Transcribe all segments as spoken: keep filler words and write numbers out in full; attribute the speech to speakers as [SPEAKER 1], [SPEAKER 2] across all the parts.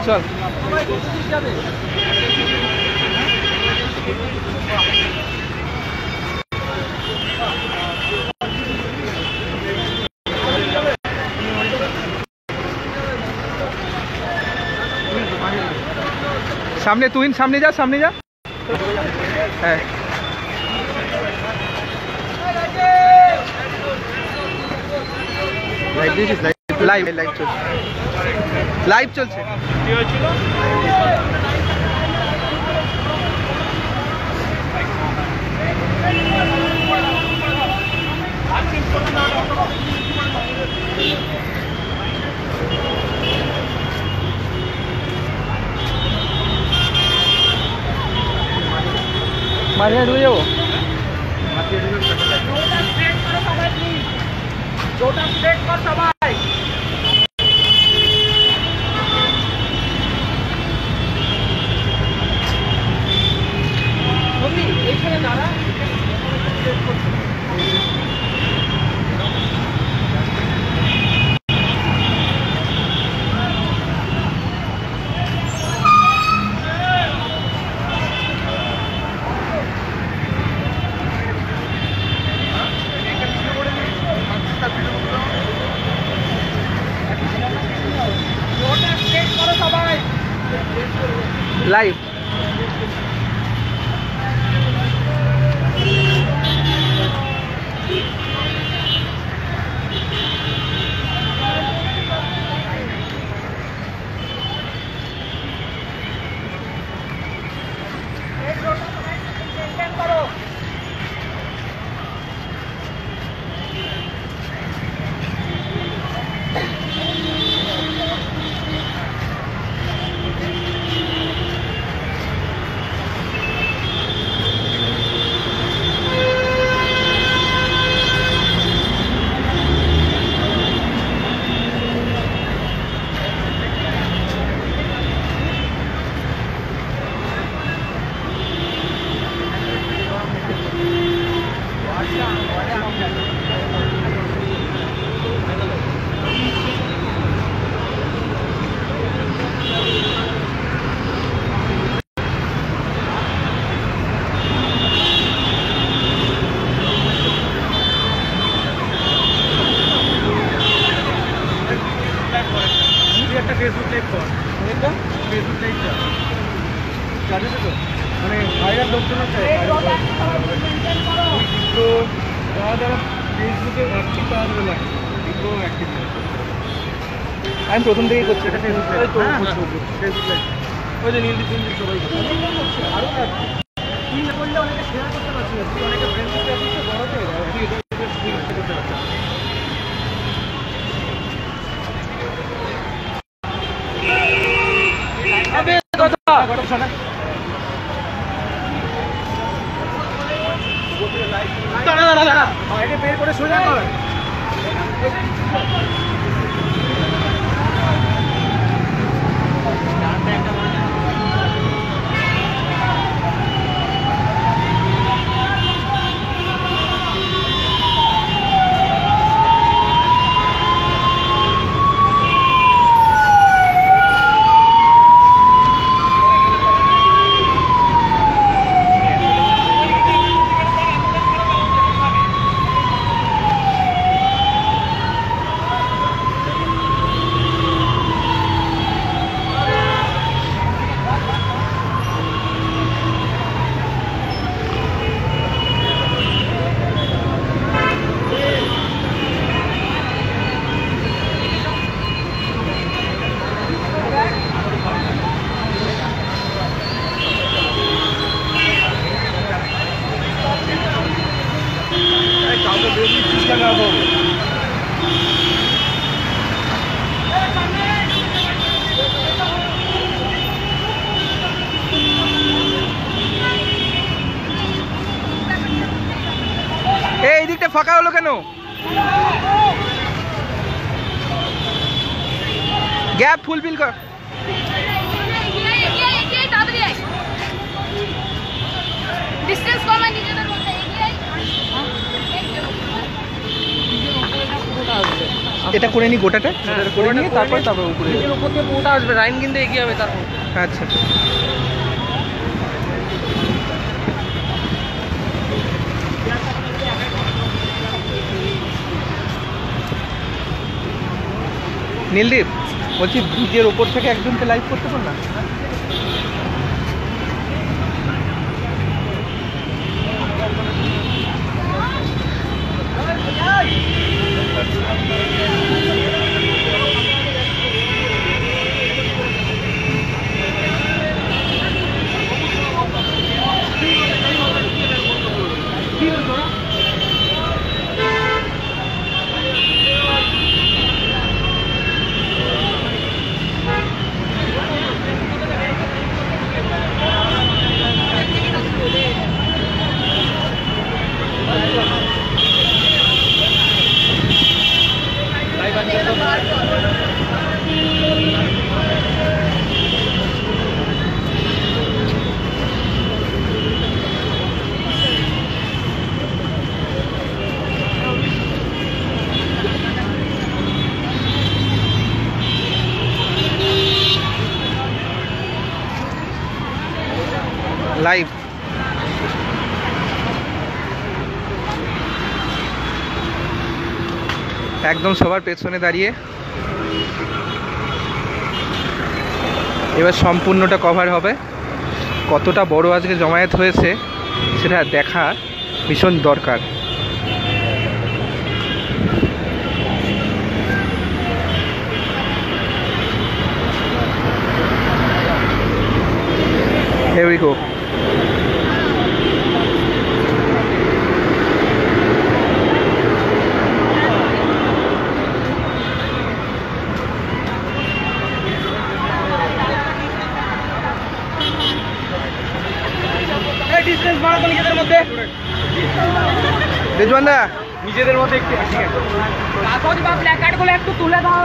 [SPEAKER 1] চল সামনে তুই সামনে যা সামনে যা হ্যাঁ লাইভ লাইভ চলছে লাইভ চলছে কি হয়েছিল মাঝে ঢুকে যাবো সবাই এইখানে দাঁড়া লাইভ মানে ভাইরাল লোকজন তো যারা যারা ফেসবুকে অ্যাক্টিভ তারা লাগে এগুলো অ্যাক্টিভ আমি প্রথম থেকেই করছি এটা ফেসবুক ফেসবুক ওই যে নীল দিন সবাই আরও তুই না করলে অনেকে শেয়ার করতে পারছি না তুই অনেকে ফেসবুকে আসছে বড়তে করতে পারছি আবে কথা কথা শোনা দাঁড়া দাঁড়া দাঁড়া এটা বের করে সোজা কর এই দিকটা ফাঁকা হলো কেন? গ্যাপ ফুলফিল কর।
[SPEAKER 2] ডিসটেন্স কমাই নিজেদের মধ্যে এগিয়ে
[SPEAKER 1] এটা করে নি গোটাটা করে নিয়ে তারপর তারপর উপরে
[SPEAKER 3] উপর থেকে পুরোটা আসবে, লাইন কিন্তু এগিয়ে হবে তারপর।
[SPEAKER 1] আচ্ছা নীলদীপ বলছি ব্রিজের ওপর থেকে একজনকে লাইভ করতে পার না? লাইভ একদম সবার পেছনে দাঁড়িয়ে এবার সম্পূর্ণটা কভার হবে। কতটা বড় আজকে জমায়েত হয়েছে সেটা দেখা ভীষণ দরকার। Here we go.
[SPEAKER 3] ডিসটেন্স বাড়াতো নিজেদের মধ্যে,
[SPEAKER 1] রেজওয়ানদা
[SPEAKER 3] নিজেদের মধ্যে একটু প্ল্যাকার্ড গুলো একটু তুলে দাও।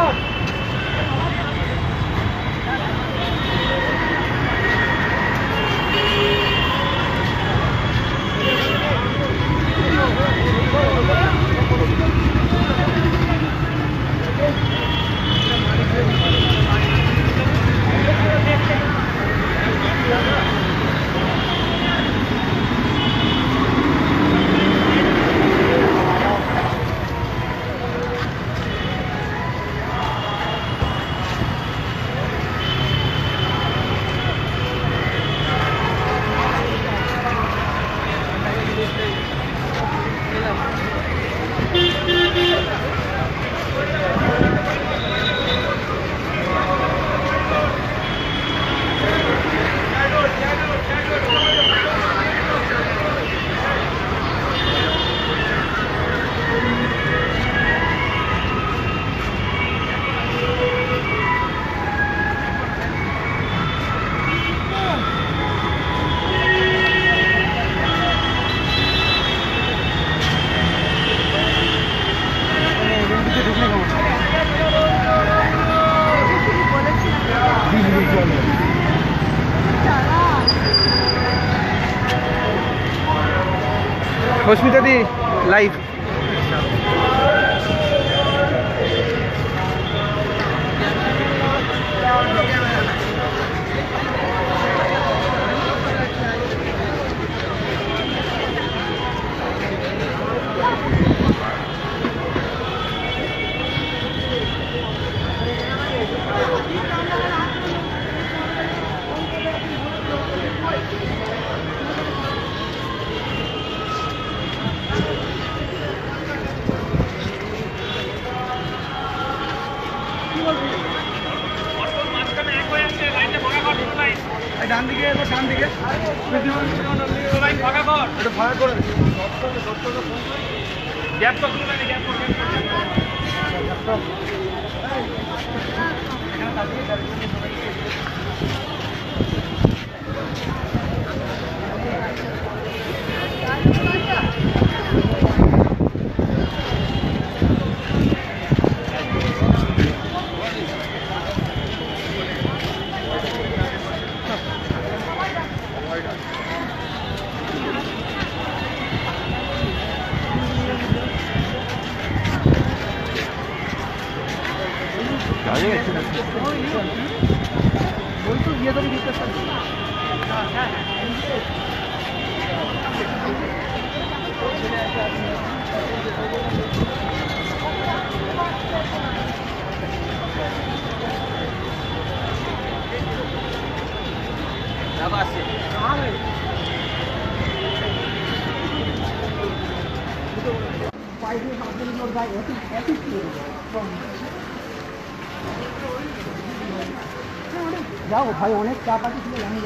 [SPEAKER 1] Hoshmita di live.
[SPEAKER 3] ডান দিকে এবার ডান দিকে লাইন ফাঁকা কর, এটা ফাঁকা করে গ্যাপ তো খুলে নেই, গ্যাপ কর গ্যাপ কর এখানে দাঁড়িয়ে দাঁড়িয়ে বলতো গিয়ে তো দিতে যাও ভাই অনেক চাপ আছে ছিল জানি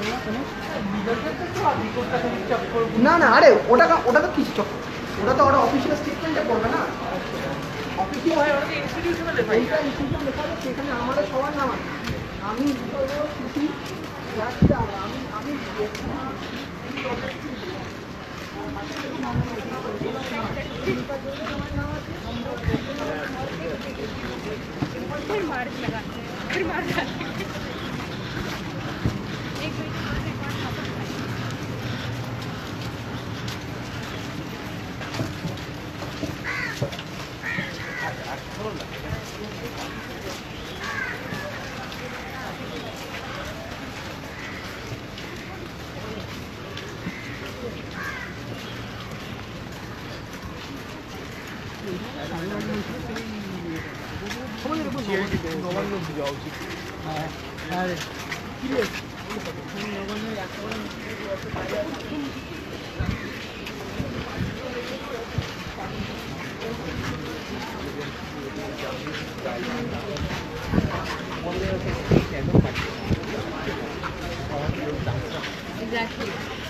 [SPEAKER 3] না না আরে ওটা ওটা তো কিছু চক্কর ওটা তো ওটা অফিসিয়াল স্টেটমেন্টে করবে না অফিসিয়াল হয় ওটা ইনস্টিটিউশনাল লেখা এইটা ইনস্টিটিউশনাল লেখা আছে সেখানে আমাদের সবার নাম আছে আমি খুশি যাচ্ছি আমি আমি
[SPEAKER 2] फिर मार लगा फिर मार एक
[SPEAKER 3] নবান্ন যাওয়া উচিত হ্যাঁ হ্যাঁ
[SPEAKER 2] Exactly.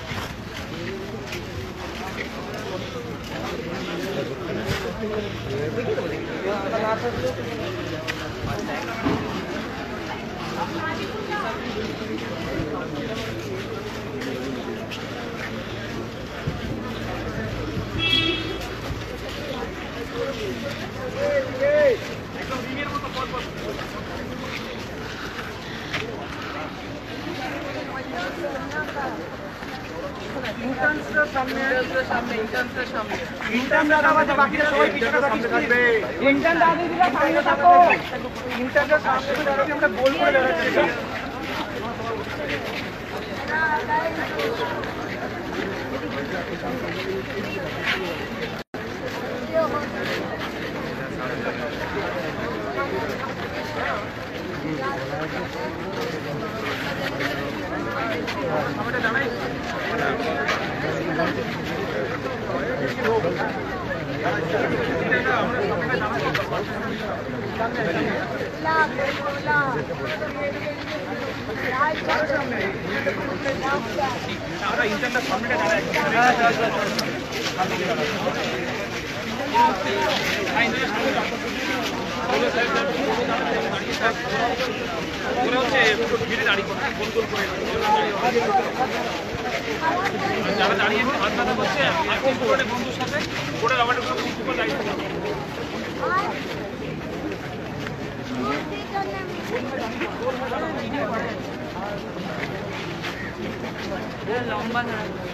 [SPEAKER 1] যারা দাঁড়িয়ে হাত ব্যথা করছে বন্ধুর সাথে ওটা আমাদের দায়িত্ব
[SPEAKER 2] লম্বা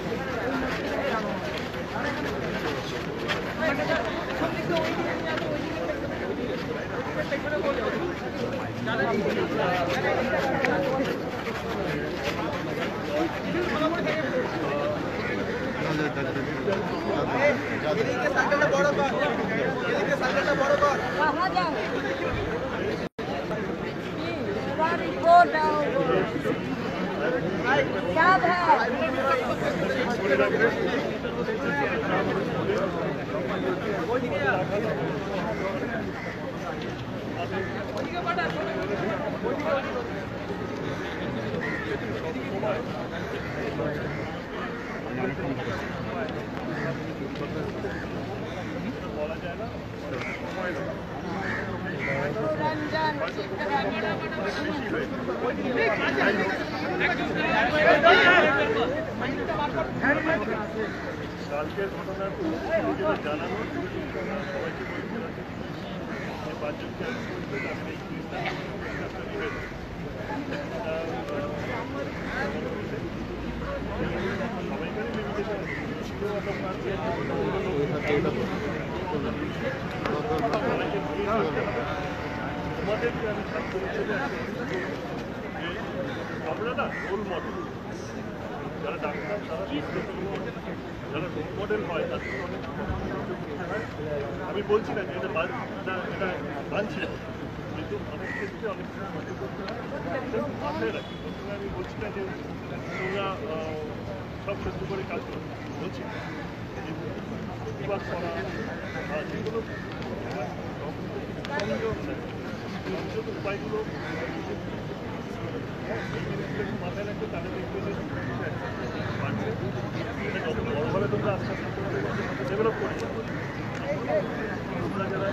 [SPEAKER 4] কালকের ঘটনাটা নিজেদের জানানো সবাইকে বলতে রাখি যে পাঁচজনকে সবাইকারই লিমিটেশন ছিল সবাইকে আমাদেরকে আমি ছাত্র হিসেবে যে আমরা না রোল মডেল, যারা ডাক্তার তারা যারা রোল মডেল হয় তাদের অনেক আমি বলছি না যে এটা এটা মানছি না, কিন্তু অনেক ক্ষেত্রে অনেক মাথায় রাখি। প্রথমে আমি বলছি না যে তোমরা সব সহ্য করে কাজ করো, বলছি প্রতিবাদ করা বা যেগুলো সংযোগ সংযোগ উপায়গুলো মাথায় রাখবে, তাহলে দেখবে যে বাড়ছে। এটা যত বড়োভাবে তোমরা আস্তে আস্তে তোমাদের মধ্যে ডেভেলপ করছো, তোমরা যারা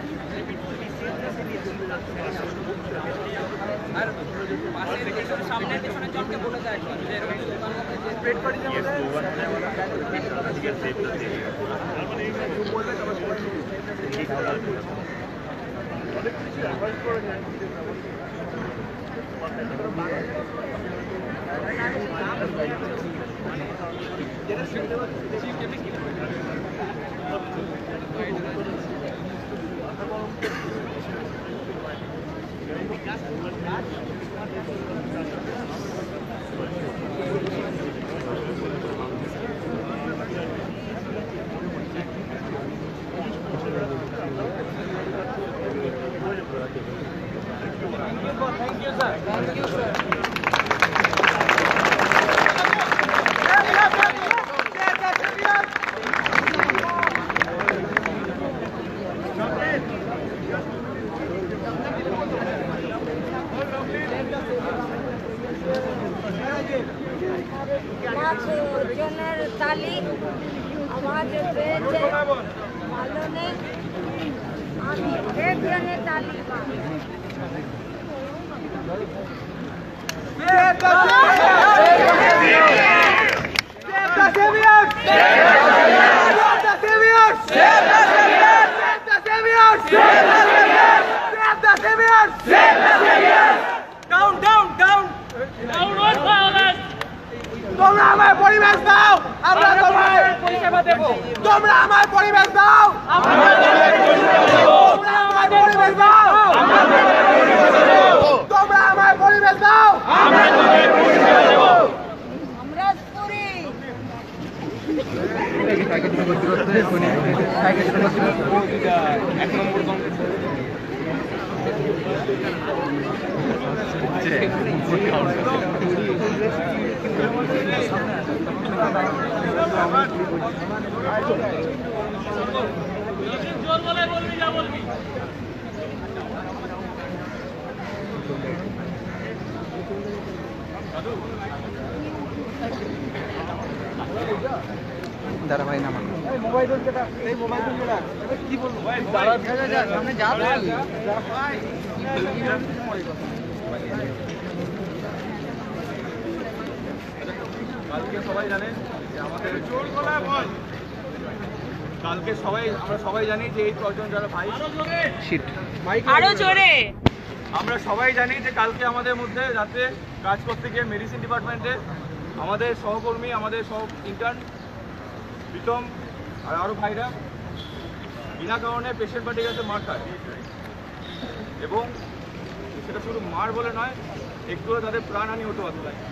[SPEAKER 4] অনেক কিছু অ্যাভয়েড করা যায়।
[SPEAKER 3] Thank you, sir. Thank you, sir.
[SPEAKER 2] জনের তালি আমাদের পেয়েছে পালনে আমি একজনের তালি
[SPEAKER 3] Down, down, down. Downward violence. তোমরা আমার পরিবেশ দাও, আমরা তোমায় পরিষেবা দেব। তোমরা আমার পরিবেশ দাও, আমরা তোমায় পরিষেবা দেব। তোমরা আমার পরিবেশ দাও, আমরা তোমায় পরিষেবা দেব। তোমরা আমার পরিবেশ দাও, আমরা তোমায় পরিষেবা দেব।
[SPEAKER 2] আমরা পুরি
[SPEAKER 1] এক নম্বর দাঁড়া ভাই নামা মোবাইল যেটা এই মোবাইল যেটা কি বলবো ভাই দাঁড়া সামনে যা ভাই কালকে সবাই জানে যে আমাদের জোর গলায় বল কালকে সবাই আমরা সবাই জানি যে এই কজন যারা ভাই শিট
[SPEAKER 2] আরো জোরে
[SPEAKER 1] আমরা সবাই জানি যে কালকে আমাদের মধ্যে রাতে কাজ করতে গিয়ে মেডিসিন ডিপার্টমেন্টে আমাদের সহকর্মী আমাদের সব ইন্টার্ন প্রীতম আর আরও ভাইরা বিনা কারণে পেশেন্ট পার্টি কাছে মার খায় এবং সেটা শুধু মার বলে নয় একটুও তাদের প্রাণহানি হতে পারত না।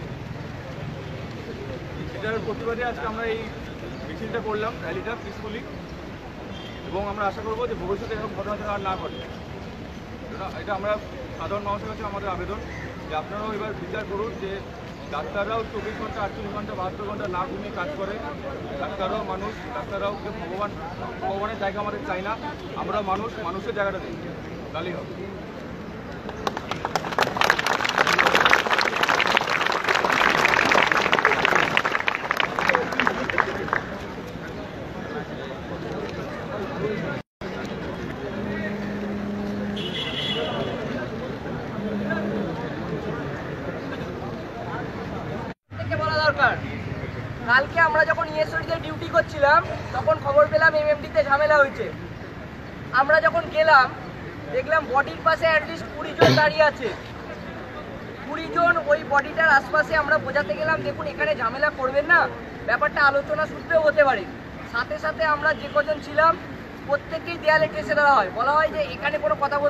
[SPEAKER 1] এটার প্রতিবাদে আজকে আমরা এই মিছিলটা করলাম, র্যালিটা পিসফুলি, এবং আমরা আশা করবো যে ভবিষ্যতে এরকম ঘটনা যেন আর না ঘটে। এটা আমরা সাধারণ মানুষের কাছে আমাদের আবেদন যে আপনারাও এবার বিচার করুন যে ডাক্তাররাও চব্বিশ ঘন্টা আটচল্লিশ ঘন্টা বাহাত্তর ঘন্টা না ঘুমিয়ে কাজ করে। ডাক্তাররাও মানুষ, ডাক্তাররাও যে ভগবান ভগবানের জায়গা আমাদের চাই না, আমরা মানুষ, মানুষের জায়গাটা দিই, তাহলেই হবে।
[SPEAKER 3] কালকে আমরা যখন ইএসওডিতে ডিউটি করছিলাম তখন খবর পেলাম এমএমডিতে ঝামেলা হয়েছে। আমরা যখন গেলাম দেখলাম বডির পাশে অ্যাটলিস্ট কুড়ি জন দাঁড়িয়ে আছে। কুড়ি জন ওই বডিটার আশপাশে আমরা বোঝাতে গেলাম দেখুন এখানে ঝামেলা করবেন না, ব্যাপারটা আলোচনা সূত্রেও হতে পারে। সাথে সাথে আমরা যে কজন ছিলাম প্রত্যেককেই দেয়ালে ঠেসে দেওয়া হয়, বলা হয় যে এখানে কোনো কথা বলতে আসবে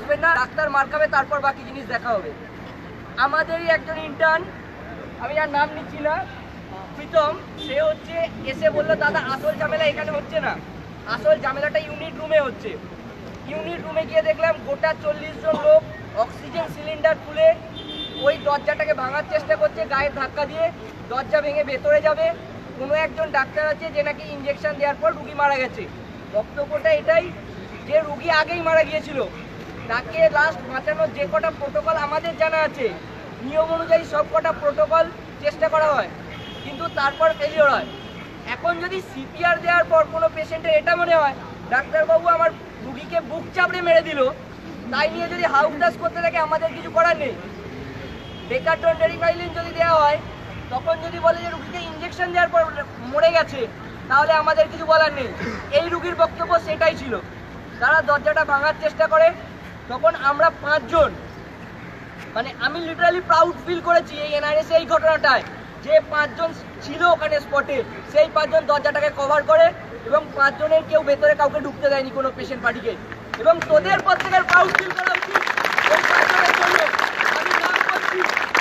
[SPEAKER 5] আসবেন না, ডাক্তার মার খাবে, তারপর বাকি জিনিস দেখা হবে। আমাদেরই একজন ইন্টার্ন, আমি আর নাম নিচ্ছি না, প্রীতম, সে হচ্ছে এসে বললো দাদা আসল ঝামেলা এখানে হচ্ছে না, আসল ঝামেলাটা ইউনিট রুমে হচ্ছে। ইউনিট রুমে গিয়ে দেখলাম গোটা চল্লিশ জন লোক অক্সিজেন সিলিন্ডার খুলে ওই দরজাটাকে ভাঙার চেষ্টা করছে, গায়ে ধাক্কা দিয়ে দরজা ভেঙে ভেতরে যাবে। কোনো একজন ডাক্তার আছে যে নাকি ইঞ্জেকশন দেওয়ার পর রুগী মারা গেছে। বক্তব্যটা এটাই যে রুগী আগেই মারা গিয়েছিল, তাকে লাস্ট বাঁচানোর যে কটা প্রোটোকল আমাদের জানা আছে, নিয়ম অনুযায়ী সব কটা প্রোটোকল চেষ্টা করা হয়, কিন্তু তারপর ফেলিওর হয়। এখন যদি সিপিআর দেওয়ার পর কোনো পেশেন্টের এটা মনে হয় ডাক্তারবাবু আমার রুগীকে বুক চাপড়ে মেরে দিল, তাই নিয়ে যদি হাউসদাস করতে থাকে আমাদের কিছু করার নেই। ডেকাটন ডেরিফাইলিন যদি দেওয়া হয়, তখন যদি বলে যে রুগীকে ইঞ্জেকশন দেওয়ার পর মরে গেছে, তাহলে আমাদের কিছু বলার নেই। এই রুগীর বক্তব্য সেটাই ছিল। তারা দরজাটা ভাঙার চেষ্টা করে, তখন আমরা পাঁচজন, মানে আমি লিটারালি প্রাউড ফিল করেছি এই এনআরএস এই ঘটনাটায়, যে পাঁচজন ছিল ওখানে স্পটে, সেই পাঁচজন দরজাটাকে কভার করে এবং পাঁচজনের কেউ ভেতরে কাউকে ঢুকতে দেয়নি কোনো পেশেন্ট পার্টিকে। এবং তোদের প্রত্যেকের প্রাউড ফিল করা উচিত ওই পাঁচজনের জন্য। আমি নাম করছি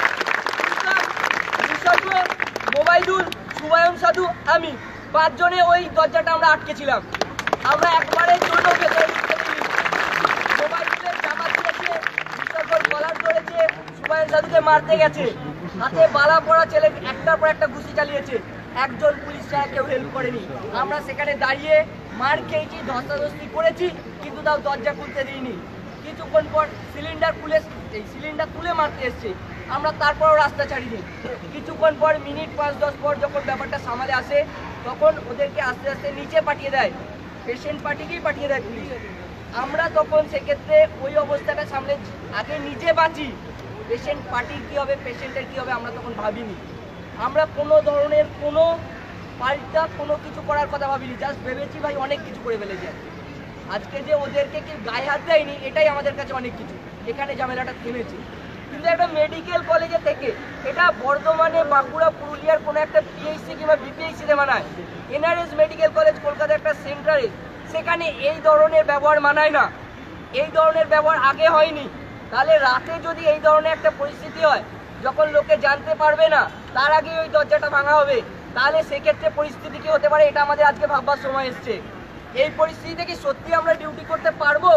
[SPEAKER 5] নিসর্গ, মোবাইদুল, সুবায়ন সাধু, আমি পাঁচজনে ওই দরজাটা আমরা আটকেছিলাম। আমরা একবারের জন্য ভেতরে ঢুকতে দিইনি। মোবাইদুলের জামা দিয়েছে, নিসর্গর কলার ধরেছে, সুবায়ন সাধুকে মারতে গেছে, হাতে বালা পড়া ছেলে একটার পর একটা ঘুষি চালিয়েছে, একজন পুলিশ ছাড়া কেউ হেল্প করেনি। আমরা সেখানে দাঁড়িয়ে মার খেয়েছি, ধস্তাধস্তি করেছি, কিন্তু তাও দরজা খুলতে দিইনি। কিছুক্ষণ পর সিলিন্ডার খুলে এই সিলিন্ডার তুলে মারতে এসছে, আমরা তারপরও রাস্তা ছাড়িনি। কিছুক্ষণ পর মিনিট পাঁচ দশ পর যখন ব্যাপারটা সামালে আসে, তখন ওদেরকে আস্তে আস্তে নিচে পাঠিয়ে দেয়, পেশেন্ট পার্টিকেই পাঠিয়ে দেয় পুলিশ। আমরা তখন সেক্ষেত্রে ওই অবস্থাটা সামলে আগে নিজে বাঁচি, পেশেন্ট পার্টির কী হবে, পেশেন্টের কী হবে আমরা তখন ভাবিনি। আমরা কোনো ধরনের কোনো পাল্টা কোনো কিছু করার কথা ভাবিনি, জাস্ট ভেবেছি ভাই অনেক কিছু করে ফেলেছে আজকে, যে ওদেরকে কি গায়ে হাত দেয়নি এটাই আমাদের কাছে অনেক কিছু। এখানে ঝামেলাটা থেমেছে, কিন্তু একটা মেডিকেল কলেজে থেকে এটা বর্ধমানে, বাঁকুড়া, পুরুলিয়ার কোনো একটা পিএইচসি কিংবা বিপিএইচসিতে মানায়, এনআরএস মেডিকেল কলেজ কলকাতা একটা সেন্টারে, সেখানে এই ধরনের ব্যবহার মানায় না। এই ধরনের ব্যবহার আগে হয়নি। তাহলে রাতে যদি এই ধরনের একটা পরিস্থিতি হয়, যখন লোকে জানতে পারবে না, তার আগে ওই দরজাটা ভাঙা হবে, তাহলে সেক্ষেত্রে পরিস্থিতি কি হতে পারে এটা আমাদের আজকে ভাববার সময় এসছে। এই পরিস্থিতিতে কি সত্যি আমরা ডিউটি করতে পারবো?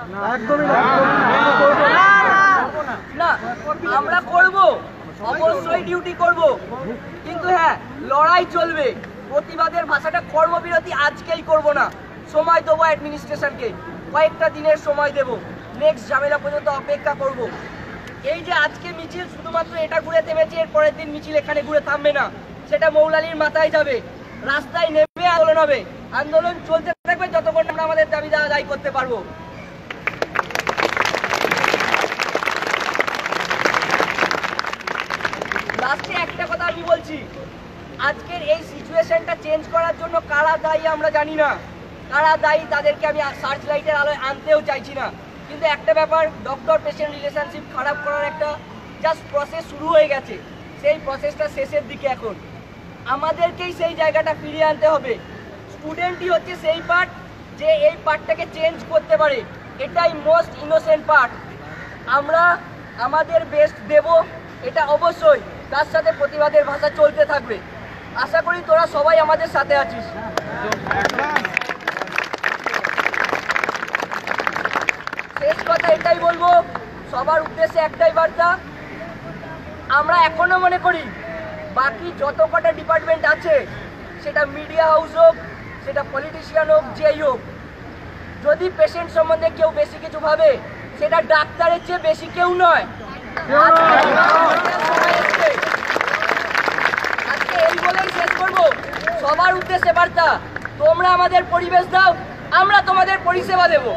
[SPEAKER 5] না, আমরা করব, অবশ্যই ডিউটি করব, কিন্তু হ্যাঁ লড়াই চলবে। প্রতিবাদের ভাষাটা কর্মবিরতি আজকেই করব না, সময় দেবো অ্যাডমিনিস্ট্রেশনকে, কয়েকটা দিনের সময় দেব, নেক্সট ঝামেলা পর্যন্ত অপেক্ষা করব। এই যে আজকে মিছিল শুধুমাত্র এটা ঘুরে থেমেছে, এর পরের দিন মিছিল এখানে ঘুরে থামবে না, সেটা মৌলালির মাথায় যাবে, রাস্তায় নেমে আন্দোলন হবে। আন্দোলন চলতে থাকবে যতক্ষণ আমরা আমাদের দাবি আদায় করতে পারবো। লাস্টে একটা কথা আমি বলছি, আজকের এই সিচুয়েশনটা চেঞ্জ করার জন্য কারা দায়ী আমরা জানি না, কারা দায়ী তাদেরকে আমি সার্চ লাইটের আলোয় আনতেও চাইছি না, কিন্তু একটা ব্যাপার, ডক্টর পেশেন্ট রিলেশনশিপ খারাপ করার একটা জাস্ট প্রসেস শুরু হয়ে গেছে, সেই প্রসেসটা শেষের দিকে। এখন আমাদেরকেই সেই জায়গাটা ফিরিয়ে আনতে হবে। স্টুডেন্টই হচ্ছে সেই পার্ট যে এই পার্টটাকে চেঞ্জ করতে পারে, এটাই মোস্ট ইনোসেন্ট পার্ট। আমরা আমাদের বেস্ট দেব, এটা অবশ্যই, তার সাথে প্রতিবাদের ভাষা চলতে থাকবে। আশা করি তোরা সবাই আমাদের সাথে আছিস। শেষ কথা এটাই বলবো, সবার উদ্দেশ্যে একটাই বার্তা, আমরা এখনো মনে করি বাকি যত কটা ডিপার্টমেন্ট আছে, সেটা মিডিয়া হাউস হোক, সেটা পলিটিশিয়ান হোক, যেই হোক, যদি পেশেন্ট সম্বন্ধে কেউ বেশি কিছু ভাবে, সেটা ডাক্তারের চেয়ে বেশি কেউ নয়। আজকে এই বলেই শেষ করবো, সবার উদ্দেশ্যে বার্তা, তোমরা আমাদের পরিবেশ দাও, আমরা তোমাদের পরিষেবা দেব।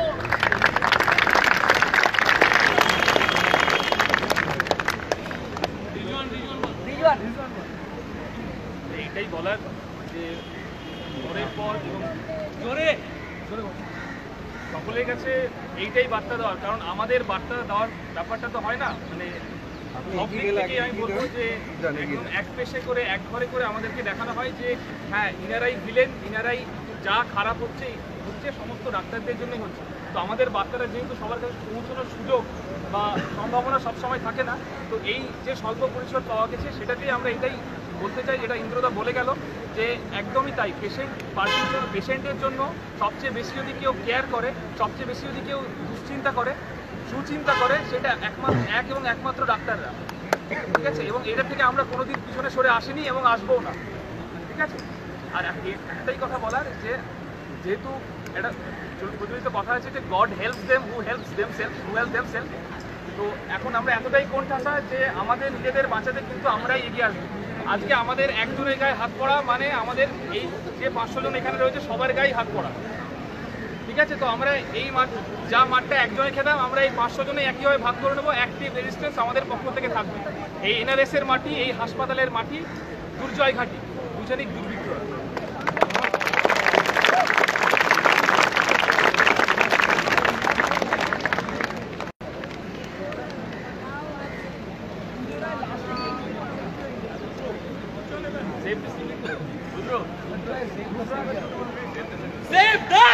[SPEAKER 4] এইটাই বলার যে জোরের পর এবং জোরে সকলের কাছে এইটাই বার্তা দেওয়ার, কারণ আমাদের বার্তা দেওয়ার ব্যাপারটা তো হয় না, মানে সব দিক থেকে আমি বলবো যে এক পেশে করে এক ঘরে করে আমাদেরকে দেখানো হয় যে হ্যাঁ ইনারাই ভিলেন, ইনারাই
[SPEAKER 1] যা খারাপ হচ্ছে হচ্ছে সমস্ত ডাক্তারদের জন্যই হচ্ছে। তো আমাদের বাচ্চারা যেহেতু সবার কাছে পৌঁছানোর সুযোগ বা সম্ভাবনা সবসময় থাকে না, তো এই যে স্বল্প পরিসর পাওয়া গেছে সেটাতেই আমরা এটাই বলতে চাই, যেটা ইন্দ্রদা বলে গেল, যে একদমই তাই। পেশেন্ট পার্টির জন্য, পেশেন্টের জন্য সবচেয়ে বেশি যদি কেউ কেয়ার করে, সবচেয়ে বেশি যদি কেউ দুশ্চিন্তা করে, সুচিন্তা করে, সেটা একমাত্র এক এবং একমাত্র ডাক্তাররা, ঠিক আছে? এবং এটা থেকে আমরা কোনোদিন পিছনে সরে আসিনি এবং আসবও না, ঠিক আছে? আর একটাই কথা বলার, যে যেহেতু এটা প্রচলিত কথা আছে যে God helps them who helps them self who help them self. তো এখন আমরা এতটাই কোণঠাসা যে আমাদের নিজেদের বাঁচাতে কিন্তু আমরাই এগিয়ে আসবো। আজকে আমাদের একজনের গায়ে হাত পড়া মানে আমাদের এই যে পাঁচশো জন এখানে রয়েছে সবার গায়ে হাত পড়া, ঠিক আছে? তো আমরা এই মাঠ, যা মাঠটা একজনে খেতাম, আমরা এই পাঁচশো জনে একইভাবে ভাগ করে নেবো। অ্যাক্টিভ রেজিস্ট্যান্স আমাদের পক্ষ থেকে থাকবে। এই এনআরএস এর মাটি, এই হাসপাতালের মাটি, দুর্জয় ঘাটি, দুজনিক দুর্বৃত্তরা। Save the